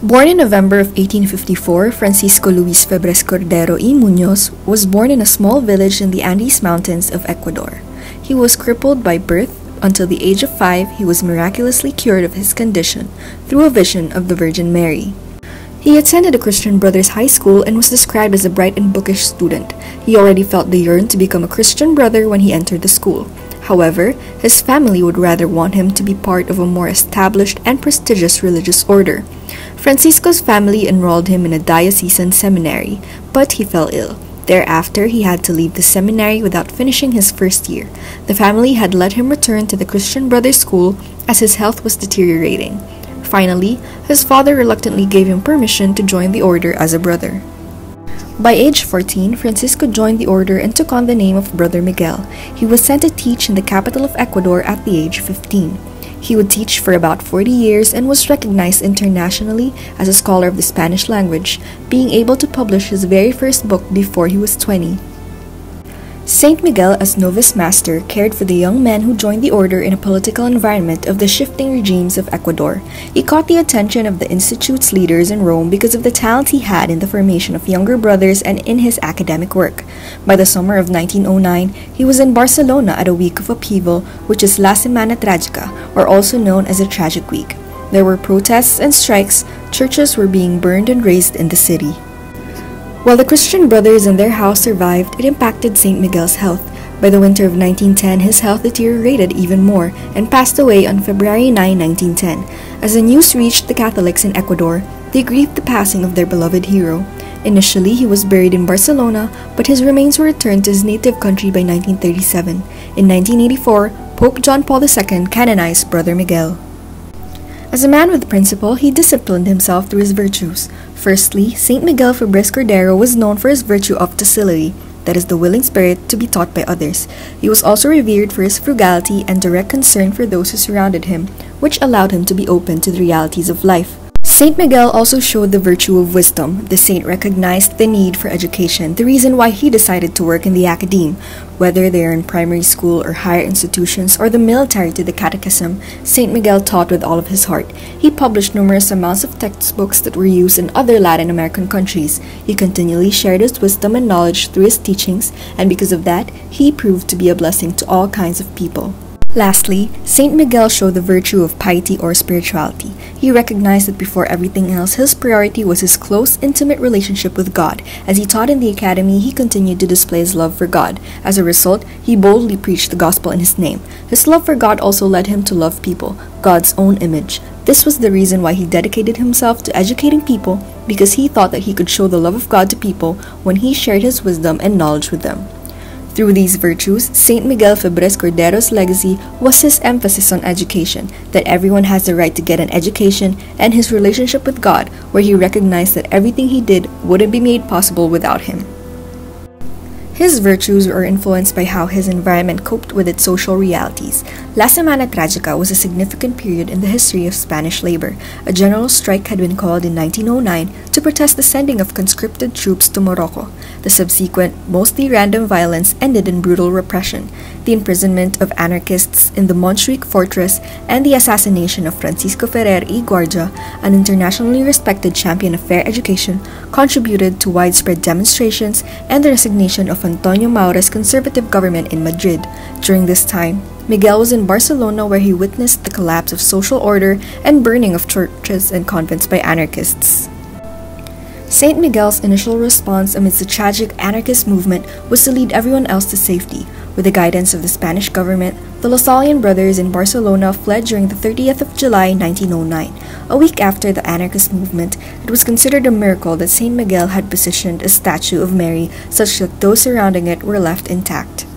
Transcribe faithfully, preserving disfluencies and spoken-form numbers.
Born in November of eighteen fifty-four, Francisco Luis Febres-Cordero y Muñoz was born in a small village in the Andes Mountains of Ecuador. He was crippled by birth. Until the age of five, he was miraculously cured of his condition through a vision of the Virgin Mary. He attended a Christian Brothers high school and was described as a bright and bookish student. He already felt the yearn to become a Christian brother when he entered the school. However, his family would rather want him to be part of a more established and prestigious religious order. Francisco's family enrolled him in a diocesan seminary, but he fell ill. Thereafter, he had to leave the seminary without finishing his first year. The family had let him return to the Christian Brothers school as his health was deteriorating. Finally, his father reluctantly gave him permission to join the order as a brother. By age fourteen, Francisco joined the order and took on the name of Brother Miguel. He was sent to teach in the capital of Ecuador at the age of fifteen. He would teach for about forty years and was recognized internationally as a scholar of the Spanish language, being able to publish his very first book before he was twenty. Saint Miguel, as novice master, cared for the young men who joined the order in a political environment of the shifting regimes of Ecuador. He caught the attention of the institute's leaders in Rome because of the talent he had in the formation of younger brothers and in his academic work. By the summer of nineteen oh nine, he was in Barcelona at a week of upheaval, which is La Semana Trágica, or also known as a Tragic Week. There were protests and strikes, churches were being burned and razed in the city. While the Christian Brothers and their house survived, it impacted Saint Miguel's health. By the winter of nineteen ten, his health deteriorated even more and passed away on February ninth, nineteen ten. As the news reached the Catholics in Ecuador, they grieved the passing of their beloved hero. Initially, he was buried in Barcelona, but his remains were returned to his native country by nineteen thirty-seven. In nineteen eighty-four, Pope John Paul the Second canonized Brother Miguel. As a man with principle, he disciplined himself through his virtues. Firstly, Saint Miguel Febres-Cordero was known for his virtue of docility, that is, the willing spirit to be taught by others. He was also revered for his frugality and direct concern for those who surrounded him, which allowed him to be open to the realities of life. Saint Miguel also showed the virtue of wisdom. The saint recognized the need for education, the reason why he decided to work in the academe. Whether they are in primary school or higher institutions or the military to the catechism, Saint Miguel taught with all of his heart. He published numerous amounts of textbooks that were used in other Latin American countries. He continually shared his wisdom and knowledge through his teachings, and because of that, he proved to be a blessing to all kinds of people. Lastly, Saint Miguel showed the virtue of piety or spirituality. He recognized that before everything else, his priority was his close, intimate relationship with God. As he taught in the academy, he continued to display his love for God. As a result, he boldly preached the gospel in his name. His love for God also led him to love people, God's own image. This was the reason why he dedicated himself to educating people, because he thought that he could show the love of God to people when he shared his wisdom and knowledge with them. Through these virtues, Saint Miguel Febres-Cordero's legacy was his emphasis on education, that everyone has the right to get an education, and his relationship with God, where he recognized that everything he did wouldn't be made possible without him. His virtues were influenced by how his environment coped with its social realities. La Semana Trágica was a significant period in the history of Spanish labor. A general strike had been called in nineteen oh nine to protest the sending of conscripted troops to Morocco. The subsequent, mostly random violence ended in brutal repression. The imprisonment of anarchists in the Montjuic fortress and the assassination of Francisco Ferrer y Guardia, an internationally respected champion of fair education, contributed to widespread demonstrations and the resignation of Antonio Maura's conservative government in Madrid. During this time, Miguel was in Barcelona, where he witnessed the collapse of social order and burning of churches and convents by anarchists. Saint Miguel's initial response amidst the tragic anarchist movement was to lead everyone else to safety. With the guidance of the Spanish government, the Lasallian brothers in Barcelona fled during the thirtieth of July nineteen oh nine. A week after the anarchist movement, it was considered a miracle that Saint Miguel had positioned a statue of Mary such that those surrounding it were left intact.